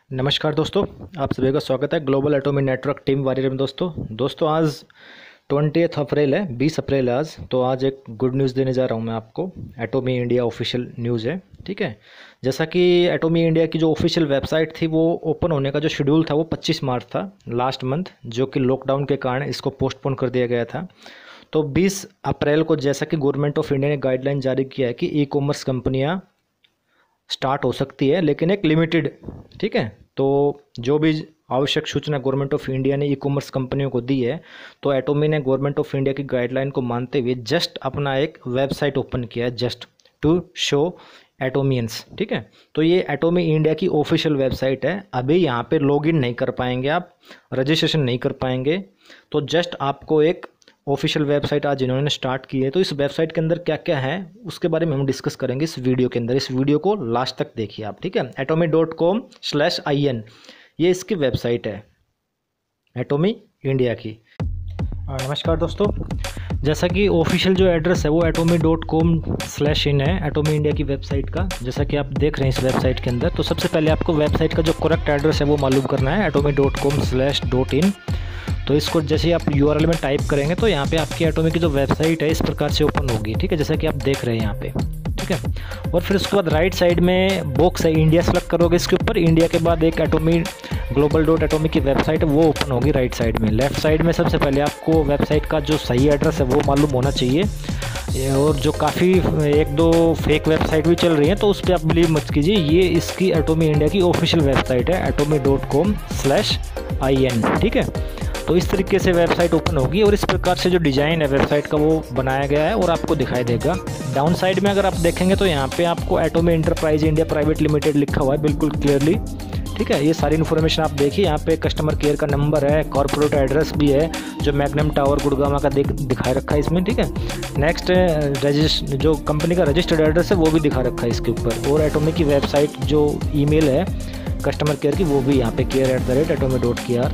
नमस्कार दोस्तों, आप सभी का स्वागत है global atomic network team warrior में। दोस्तों आज 20 अप्रैल है, 20 अप्रैल है आज। तो आज एक गुड न्यूज़ देने जा रहा हूं मैं आपको। एटॉमी इंडिया ऑफिशियल न्यूज़ है, ठीक है। जैसा कि एटॉमी इंडिया की जो ऑफिशियल वेबसाइट थी वो ओपन होने का जो शेड्यूल था वो 25 मार्च था लास्ट मंथ, जो कि लॉकडाउन के कारण इसको पोस्टपोन कर दिया गया था। तो 20 अप्रैल को जैसा कि गवर्नमेंट ऑफ इंडिया ने गाइडलाइन जारी किया है कि ई कॉमर्स कंपनियाँ स्टार्ट हो सकती है, लेकिन एक लिमिटेड, ठीक है। तो जो भी आवश्यक सूचना गवर्नमेंट ऑफ इंडिया ने ई कॉमर्स कंपनियों को दी है, तो एटॉमी ने गवर्नमेंट ऑफ इंडिया की गाइडलाइन को मानते हुए जस्ट अपना एक वेबसाइट ओपन किया है, जस्ट टू शो एटोमियंस, ठीक है। तो ये एटॉमी इंडिया की ऑफिशियल वेबसाइट है। अभी यहाँ पे लॉगिन नहीं कर पाएंगे आप, रजिस्ट्रेशन नहीं कर पाएंगे। तो जस्ट आपको एक ऑफिशियल वेबसाइट आज इन्होंने स्टार्ट की है। तो इस वेबसाइट के अंदर क्या क्या है उसके बारे में हम डिस्कस करेंगे इस वीडियो के अंदर। इस वीडियो को लास्ट तक देखिए आप, ठीक है। atomy.com/in ये इसकी वेबसाइट है, एटॉमी इंडिया की। नमस्कार दोस्तों, जैसा कि ऑफिशियल जो एड्रेस है वो atomy.com/in है, एटॉमी इंडिया की वेबसाइट का। जैसा कि आप देख रहे हैं इस वेबसाइट के अंदर, तो सबसे पहले आपको वेबसाइट का जो करेक्ट एड्रेस है वो मालूम करना है, atomy.com/in। तो इसको जैसे ही आप URL में टाइप करेंगे तो यहाँ पे आपकी एटॉमी की जो वेबसाइट है इस प्रकार से ओपन होगी, ठीक है, जैसा कि आप देख रहे हैं यहाँ पे, ठीक है। और फिर उसके बाद राइट साइड में बॉक्स है, इंडिया सेलेक्ट करोगे, इसके ऊपर इंडिया के बाद एक एटॉमी global.atomy की वेबसाइट है वो ओपन होगी राइट साइड में। लेफ्ट साइड में सबसे पहले आपको वेबसाइट का जो सही एड्रेस है वो मालूम होना चाहिए। और जो काफ़ी एक दो फेक वेबसाइट भी चल रही हैं तो उस पर आप बिलीव मत कीजिए। ये इसकी एटॉमी इंडिया की ऑफिशियल वेबसाइट है, atomy.com/in, ठीक है। तो इस तरीके से वेबसाइट ओपन होगी और इस प्रकार से जो डिज़ाइन है वेबसाइट का वो बनाया गया है और आपको दिखाई देगा। डाउन साइड में अगर आप देखेंगे तो यहाँ पे आपको Atomy enterprise India private limited लिखा हुआ है बिल्कुल क्लियरली, ठीक है। ये सारी इन्फॉर्मेशन आप देखिए, यहाँ पे कस्टमर केयर का नंबर है, कॉर्पोरेट एड्रेस भी है जो मैग्नम टावर गुड़गांव का दिखा रखा है इसमें, ठीक है। नेक्स्ट जो कंपनी का रजिस्टर्ड एड्रेस है वो भी दिखा रखा है इसके ऊपर। और एटॉमी की वेबसाइट जो ईमेल है कस्टमर केयर की वो भी यहाँ पे care@atomy.kr,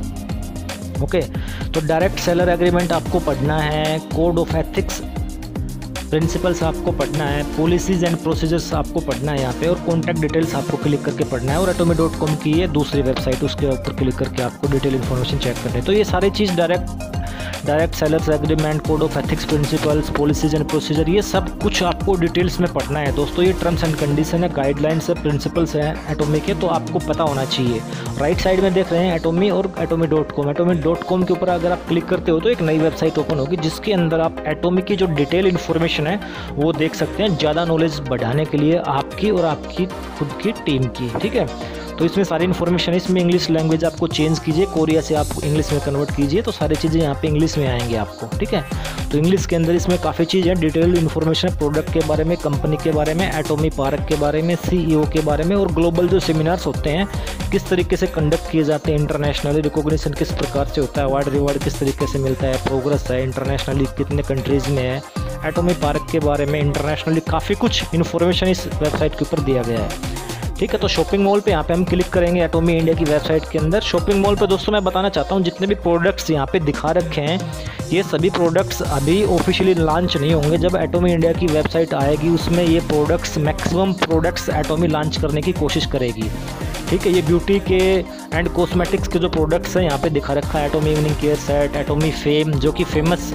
ओके। तो डायरेक्ट सेलर एग्रीमेंट आपको पढ़ना है, कोड ऑफ एथिक्स प्रिंसिपल्स आपको पढ़ना है, पॉलिसीज़ एंड प्रोसीजर्स आपको पढ़ना है यहाँ पे, और कॉन्टैक्ट डिटेल्स आपको क्लिक करके पढ़ना है। और atomy.com की ये दूसरी वेबसाइट, उसके ऊपर क्लिक करके आपको डिटेल इन्फॉर्मेशन चेक करनी है। तो ये सारी चीज़ direct sellers agreement, code of ethics principles, policies and procedure, ये सब कुछ आपको डिटेल्स में पढ़ना है दोस्तों। ये टर्म्स एंड कंडीशन है, गाइडलाइंस है, प्रिंसिपल्स हैं एटॉमी के, तो आपको पता होना चाहिए। राइट साइड में देख रहे हैं एटॉमी और atomy.com। atomy.com के ऊपर अगर आप क्लिक करते हो तो एक नई वेबसाइट ओपन होगी जिसके अंदर आप एटॉमी की जो डिटेल इन्फॉर्मेशन है वो देख सकते हैं, ज़्यादा नॉलेज बढ़ाने के लिए आपकी और आपकी खुद की टीम की, ठीक है। तो इसमें सारी इन्फॉर्मेशन है। इसमें इंग्लिश लैंग्वेज आपको चेंज कीजिए, कोरिया से आप इंग्लिश में कन्वर्ट कीजिए, तो सारी चीज़ें यहाँ पे इंग्लिश में आएंगी आपको, ठीक है। तो इंग्लिश के अंदर इसमें काफ़ी चीज़ है, डिटेल इन्फॉर्मेशन है प्रोडक्ट के बारे में, कंपनी के बारे में, एटॉमी पार्क के बारे में, CEO के बारे में, और ग्लोबल जो सेमिनार्स होते हैं किस तरीके से कंडक्ट किए जाते हैं, इंटरनेशनली रिकॉग्निशन किस प्रकार से होता है, अवार्ड रिवार्ड किस तरीके से मिलता है, प्रोग्रेस है इंटरनेशनली कितने कंट्रीज़ में है, एटॉमी पार्क के बारे में इंटरनेशनली काफ़ी कुछ इन्फॉर्मेशन इस वेबसाइट के ऊपर दिया गया है, ठीक है। तो शॉपिंग मॉल पे यहाँ पे हम क्लिक करेंगे एटॉमी इंडिया की वेबसाइट के अंदर। शॉपिंग मॉल पे दोस्तों मैं बताना चाहता हूँ जितने भी प्रोडक्ट्स यहाँ पे दिखा रखे हैं ये सभी प्रोडक्ट्स अभी ऑफिशियली लॉन्च नहीं होंगे। जब एटॉमी इंडिया की वेबसाइट आएगी उसमें ये products, maximum products Atomy launch करने की कोशिश करेगी, ठीक है। ये ब्यूटी के एंड कॉस्मेटिक्स के जो प्रोडक्ट्स हैं यहाँ पे दिखा रखा है, Atomy evening care set, Atomy fame जो कि फेमस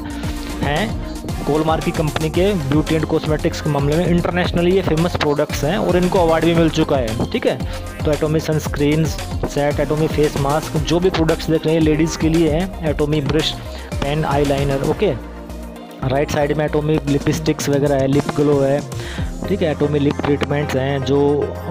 हैं कोलमार्क की कंपनी के ब्यूटी एंड कॉस्मेटिक्स के मामले में, इंटरनेशनली ये फेमस प्रोडक्ट्स हैं और इनको अवार्ड भी मिल चुका है, ठीक है। तो Atomy sunscreen set, Atomy face mask, जो भी प्रोडक्ट्स देख रहे हैं लेडीज़ के लिए हैं, Atomy brush, pen, eyeliner, okay. Right side में एटॉमी लिपस्टिक्स वगैरह है, लिप ग्लो है, ठीक है। एटॉमी लिप ट्रीटमेंट्स हैं जो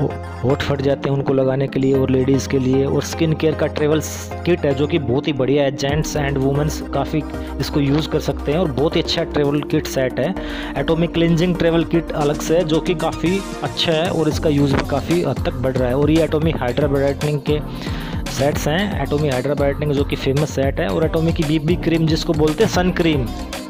होठ फट जाते हैं उनको लगाने के लिए और लेडीज़ के लिए, और स्किन केयर का ट्रेवल किट है जो कि बहुत ही बढ़िया है, जेंट्स एंड वुमेंस काफ़ी इसको यूज़ कर सकते हैं और बहुत ही अच्छा ट्रेवल किट सेट है। एटॉमी क्लिनजिंग ट्रेवल किट अलग से है जो कि काफ़ी अच्छा है और इसका यूज़ भी काफ़ी हद तक बढ़ रहा है। और ये एटॉमी हाइड्रा ब्राइटनिंग के सेट्स हैं, एटॉमी हाइड्रा ब्राइटनिंग जो कि फेमस सेट है, और एटॉमी की BB क्रीम जिसको बोलते हैं सन क्रीम,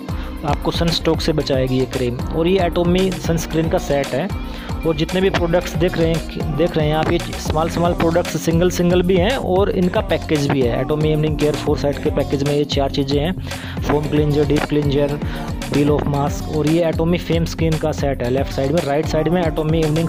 आपको सन स्ट्रोक से बचाएगी ये क्रीम, और ये एटॉमी सनस्क्रीन का सेट है। और जितने भी प्रोडक्ट्स देख रहे हैं आप, ये स्मॉल प्रोडक्ट्स सिंगल भी हैं और इनका पैकेज भी है। एटॉमी इवनिंग केयर 4 सेट के पैकेज में ये 4 चीज़ें हैं, foam cleanser, deep cleanser, peel off mask, और ये एटॉमी फेम स्किन का सेट है लेफ्ट साइड में। राइट साइड में एटॉमी इवनिंग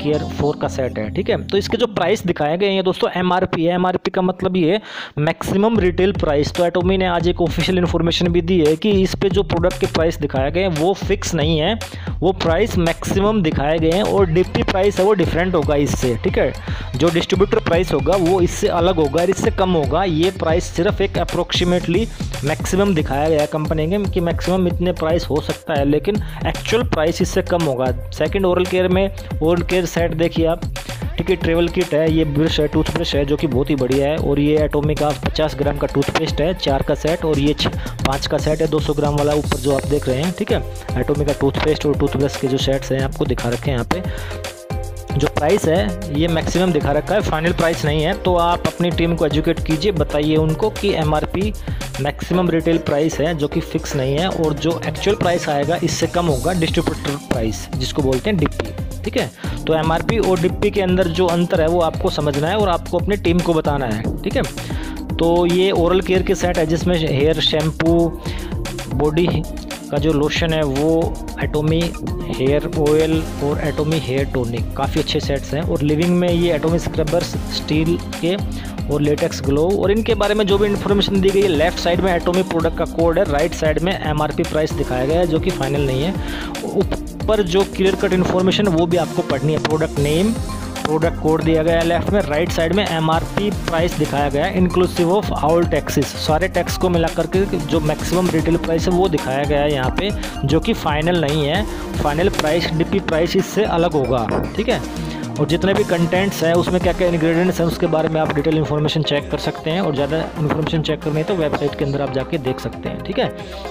केयर 4 का सेट है। ठीक है, तो इसके जो प्राइस दिखाए गए हैं दोस्तों एमआरपी है। एमआरपी का मतलब ये मैक्सिमम रिटेल प्राइस। तो एटोमी ने आज एक ऑफिशियल इन्फॉर्मेशन भी दी है कि इस पे जो प्रोडक्ट के प्राइस दिखाए गए हैं वो फिक्स नहीं है, वो प्राइस मैक्सिमम दिखाए गए हैं और डीपी प्राइस है वो डिफरेंट होगा इससे। ठीक है, जो डिस्ट्रीब्यूटर प्राइस होगा वो इससे अलग होगा, इससे कम होगा। ये प्राइस सिर्फ एक अप्रोक्सीमेटली मैक्सिमम दिखाया गया है कंपनी के कि मैक्सिमम इतने प्राइस हो सकता है, लेकिन एक्चुअल प्राइस इससे कम होगा। सेकंड ओरल केयर में ओरल केयर सेट देखिए आप। ठीक है, ट्रेवल किट है, ये ब्रश है, टूथब्रश है जो कि बहुत ही बढ़िया है। और ये एटोमी का 50 ग्राम का टूथपेस्ट है 4 का सेट, और ये 5 का सेट है 200 ग्राम वाला ऊपर जो आप देख रहे हैं। ठीक है, एटोमी का टूथपेस्ट और टूथब्रश के जो सेट्स हैं आपको दिखा रखे हैं यहाँ पे। जो प्राइस है ये मैक्सिमम दिखा रखा है, फाइनल प्राइस नहीं है। तो आप अपनी टीम को एजुकेट कीजिए, बताइए उनको कि एमआरपी मैक्सिमम रिटेल प्राइस है जो कि फिक्स नहीं है, और जो एक्चुअल प्राइस आएगा इससे कम होगा डिस्ट्रीब्यूटर प्राइस जिसको बोलते हैं डिप्पी। ठीक है, तो एमआरपी और डिप्पी के अंदर जो अंतर है वो आपको समझना है और आपको अपनी टीम को बताना है। ठीक है, तो ये ओरल केयर के सेट है जिसमें हेयर शैम्पू, बॉडी का जो लोशन है वो एटोमी हेयर ऑयल और एटोमी हेयर टोनिक, काफ़ी अच्छे सेट्स हैं। और लिविंग में ये एटोमी स्क्रबर्स स्टील के और लेटेक्स ग्लो। और इनके बारे में जो भी इन्फॉर्मेशन दी गई है, लेफ्ट साइड में एटोमी प्रोडक्ट का कोड है, राइट साइड में एमआरपी प्राइस दिखाया गया है जो कि फाइनल नहीं है। ऊपर जो क्लियर कट इन्फॉर्मेशन वो भी आपको पढ़नी है, प्रोडक्ट नेम, प्रोडक्ट कोड दिया गया है लेफ्ट में, राइट साइड में एमआरपी प्राइस दिखाया गया है इंक्लूसिव ऑफ ऑल टैक्सेस, सारे टैक्स को मिला करके जो मैक्सिमम रिटेल प्राइस है वो दिखाया गया है यहाँ पे, जो कि फाइनल नहीं है। फाइनल प्राइस डीपी प्राइस इससे अलग होगा। ठीक है, और जितने भी कंटेंट्स हैं उसमें क्या क्या इंग्रेडिएंट्स हैं उसके बारे में आप डिटेल इन्फॉर्मेशन चेक कर सकते हैं, और ज़्यादा इन्फॉर्मेशन चेक करनी है तो वेबसाइट के अंदर आप जाके देख सकते हैं। ठीक है,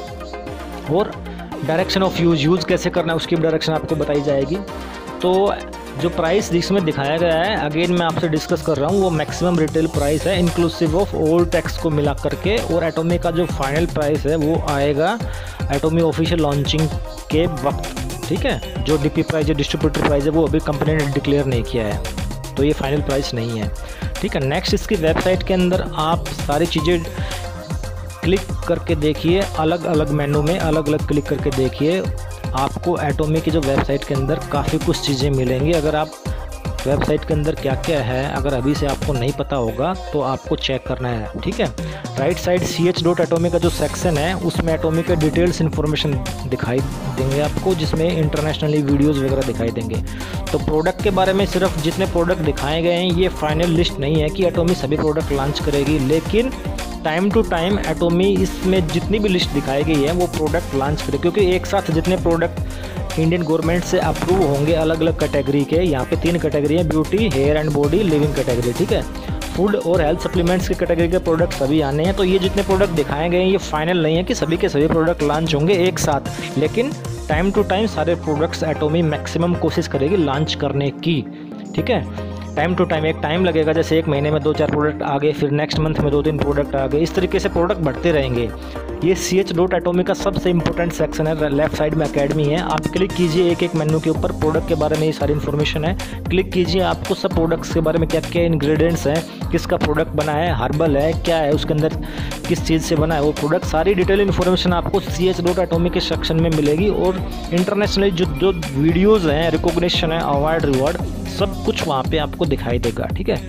और डायरेक्शन ऑफ यूज़ कैसे करना है उसकी डायरेक्शन आपको बताई जाएगी। तो जो प्राइस जिसमें दिखाया गया है, अगेन मैं आपसे डिस्कस कर रहा हूँ, वो मैक्सिमम रिटेल प्राइस है इंक्लूसिव ऑफ ऑल टैक्स को मिला करके, और एटोमी का जो फाइनल प्राइस है वो आएगा एटोमी ऑफिशियल लॉन्चिंग के वक्त। ठीक है, जो डीपी प्राइस है डिस्ट्रीब्यूटर प्राइस है वो अभी कंपनी ने डिक्लेयर नहीं किया है, तो ये फाइनल प्राइस नहीं है। ठीक है, नेक्स्ट इसकी वेबसाइट के अंदर आप सारी चीज़ें क्लिक करके देखिए, अलग अलग मेनू में अलग अलग क्लिक करके देखिए, आपको एटोमी की जो वेबसाइट के अंदर काफ़ी कुछ चीज़ें मिलेंगी। अगर आप वेबसाइट के अंदर क्या क्या है अगर अभी से आपको नहीं पता होगा तो आपको चेक करना है। ठीक है, राइट साइड ch.atomy का जो सेक्शन है उसमें एटोमी के डिटेल्स इन्फॉर्मेशन दिखाई देंगे आपको, जिसमें इंटरनेशनली वीडियोस वगैरह दिखाई देंगे। तो प्रोडक्ट के बारे में सिर्फ जितने प्रोडक्ट दिखाए गए हैं ये फाइनल लिस्ट नहीं है कि एटोमी सभी प्रोडक्ट लॉन्च करेगी, लेकिन टाइम टू टाइम एटोमी इसमें जितनी भी लिस्ट दिखाई गई है वो प्रोडक्ट लॉन्च करे, क्योंकि एक साथ जितने प्रोडक्ट इंडियन गवर्नमेंट से अप्रूव होंगे अलग अलग कैटेगरी के, यहाँ पे 3 कैटेगरी है, beauty, hair and body, living category. ठीक है, फूड और हेल्थ सप्लीमेंट्स की कैटेगरी के प्रोडक्ट सभी आने हैं। तो ये जितने प्रोडक्ट दिखाए गए हैं ये फाइनल नहीं है कि सभी के सभी प्रोडक्ट लॉन्च होंगे एक साथ, लेकिन टाइम टू टाइम सारे प्रोडक्ट्स एटोमी मैक्सिमम कोशिश करेगी लॉन्च करने की। ठीक है, टाइम टू टाइम, एक टाइम लगेगा, जैसे एक महीने में 2-4 प्रोडक्ट आ गए, फिर नेक्स्ट मंथ में 2-3 प्रोडक्ट आ गए, इस तरीके से प्रोडक्ट बढ़ते रहेंगे। ये ch.atomy का सबसे इंपॉर्टेंट सेक्शन है, लेफ्ट साइड में अकेडमी है, आप क्लिक कीजिए एक एक मेन्यू के ऊपर, प्रोडक्ट के बारे में ये सारी इन्फॉर्मेशन है, क्लिक कीजिए, आपको सब प्रोडक्ट्स के बारे में क्या क्या इंग्रेडिएंट्स हैं, किसका प्रोडक्ट बना है, हर्बल है क्या है, उसके अंदर किस चीज़ से बना है वो प्रोडक्ट, सारी डिटेल इन्फॉर्मेशन आपको ch.atomy के सेक्शन में मिलेगी। और इंटरनेशनली जो वीडियोज़ हैं, रिकॉग्निशन है, अवार्ड रिवॉर्ड, सब कुछ वहाँ पे आपको दिखाई देगा। ठीक है,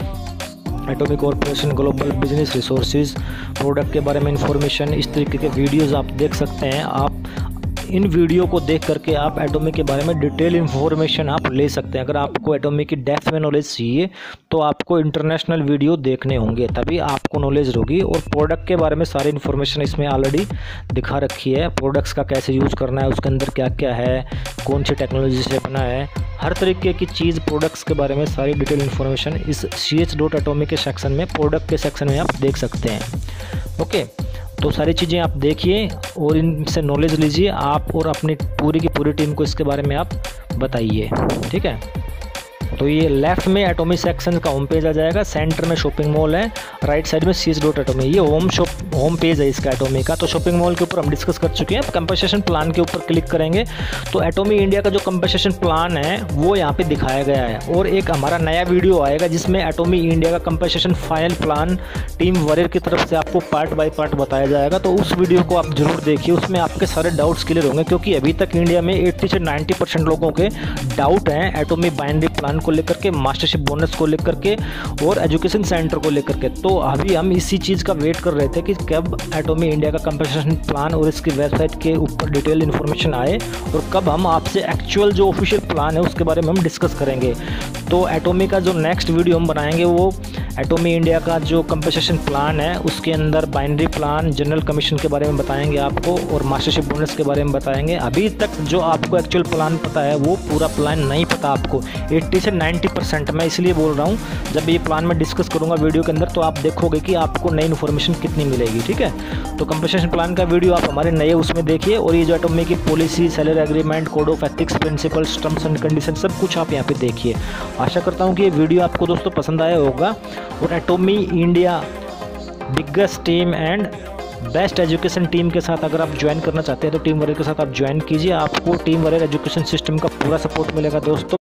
Atomy corporation global business resources, product के बारे में इंफॉर्मेशन, इस तरीके के वीडियोस आप देख सकते हैं। आप इन वीडियो को देख करके आप एटोमी के बारे में डिटेल इन्फॉर्मेशन आप ले सकते हैं। अगर आपको एटोमी की डेप्थ में नॉलेज चाहिए तो आपको इंटरनेशनल वीडियो देखने होंगे, तभी आपको नॉलेज होगी। और प्रोडक्ट के बारे में सारी इन्फॉर्मेशन इसमें ऑलरेडी दिखा रखी है, प्रोडक्ट्स का कैसे यूज़ करना है, उसके अंदर क्या क्या है, कौन सी टेक्नोलॉजी से बना है, हर तरीके की चीज़ प्रोडक्ट्स के बारे में सारी डिटेल इन्फॉर्मेशन इस ch.atomy के सेक्शन में, प्रोडक्ट के सेक्शन में आप देख सकते हैं। ओके, तो सारी चीज़ें आप देखिए और इनसे नॉलेज लीजिए आप, और अपनी पूरी की पूरी टीम को इसके बारे में आप बताइए। ठीक है, तो ये लेफ्ट में एटोमी सेक्शन का होम पेज आ जाएगा, सेंटर में शॉपिंग मॉल है, राइट साइड में ch.atomy, ये होम पेज है इसका एटोमी का। तो शॉपिंग मॉल के ऊपर हम डिस्कस कर चुके हैं। कंपनसेशन प्लान के ऊपर क्लिक करेंगे तो एटोमी इंडिया का जो कंपनसेशन प्लान है वो यहाँ पे दिखाया गया है, और एक हमारा नया वीडियो आएगा जिसमें एटोमी इंडिया का compensation final plan team warrior की तरफ से आपको पार्ट बाय पार्ट बताया जाएगा। तो उस वीडियो को आप जरूर देखिए, उसमें आपके सारे डाउट्स क्लियर होंगे, क्योंकि अभी तक इंडिया में 80 से 90% लोगों के डाउट हैं एटोमी बाइनरी प्लान को लेकर के, मास्टरशिप बोनस को लेकर के और एजुकेशन सेंटर को लेकर के। तो अभी हम इसी चीज़ का वेट कर रहे थे कि कब एटॉमी इंडिया का कंपनसेशन प्लान और इसकी वेबसाइट के ऊपर डिटेल इन्फॉर्मेशन आए और कब हम आपसे एक्चुअल जो ऑफिशियल प्लान है उसके बारे में हम डिस्कस करेंगे। तो एटॉमी का जो नेक्स्ट वीडियो हम बनाएंगे वो एटॉमी इंडिया का जो कंपनसेशन प्लान है उसके अंदर बाइनरी प्लान, जनरल कमीशन के बारे में बताएंगे आपको और मास्टरशिप बोनस के बारे में बताएंगे। अभी तक जो आपको एक्चुअल प्लान पता है वो पूरा प्लान नहीं पता आपको, 80 से 90%। मैं इसलिए बोल रहा हूँ, जब ये प्लान मैं डिस्कस करूँगा वीडियो के अंदर तो आप देखोगे कि आपको नई इन्फॉर्मेशन कितनी मिलेगी। ठीक है, तो कंपनसेशन प्लान का वीडियो आप हमारे नए उसमें देखिए, और ये जो एटॉमी की policy, salary agreement, code of ethics, principles, terms and condition सब कुछ आप यहाँ पे देखिए। आशा करता हूँ कि ये वीडियो आपको दोस्तों पसंद आया होगा। और Atomy India biggest team and best education team के साथ अगर आप ज्वाइन करना चाहते हैं तो टीम वॉरियर के साथ आप ज्वाइन कीजिए। आपको टीम वॉरियर एजुकेशन सिस्टम का पूरा सपोर्ट मिलेगा दोस्तों।